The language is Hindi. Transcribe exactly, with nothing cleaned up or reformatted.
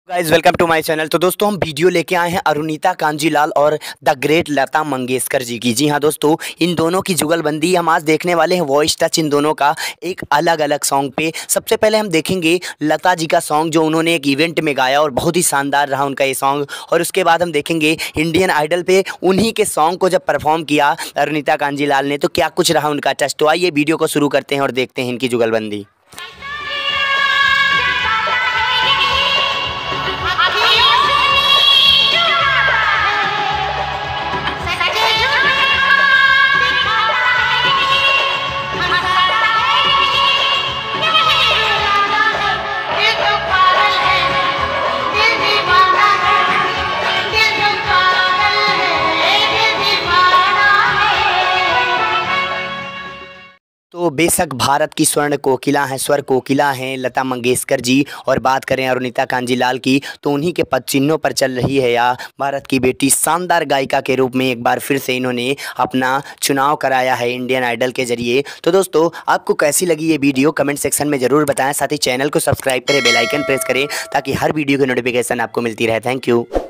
Guys welcome to my channel. तो दोस्तों हम वीडियो लेके आए हैं अरुणिता कांजीलाल और द ग्रेट लता मंगेशकर जी की। जी हाँ दोस्तों, इन दोनों की जुगलबंदी हम आज देखने वाले हैं। वॉइस टच इन दोनों का एक अलग अलग सॉन्ग पे। सबसे पहले हम देखेंगे लता जी का सॉन्ग जो उन्होंने एक इवेंट में गाया और बहुत ही शानदार रहा उनका ये सॉन्ग। और उसके बाद हम देखेंगे इंडियन आइडल पे उन्हीं के सॉन्ग को जब परफॉर्म किया अरुणिता कांजीलाल ने, तो क्या कुछ रहा उनका टच। तो आइए वीडियो को शुरू करते हैं और देखते हैं इनकी जुगलबंदी। तो बेशक भारत की स्वर्ण कोकिला हैं, स्वर कोकिला हैं लता मंगेशकर जी। और बात करें अरुणिता कांजीलाल की, तो उन्हीं के पद चिन्हों पर चल रही है या भारत की बेटी। शानदार गायिका के रूप में एक बार फिर से इन्होंने अपना चुनाव कराया है इंडियन आइडल के जरिए। तो दोस्तों आपको कैसी लगी ये वीडियो कमेंट सेक्शन में ज़रूर बताएं। साथ ही चैनल को सब्सक्राइब करें, बेल आइकन प्रेस करें ताकि हर वीडियो की नोटिफिकेशन आपको मिलती रहे। Thank you.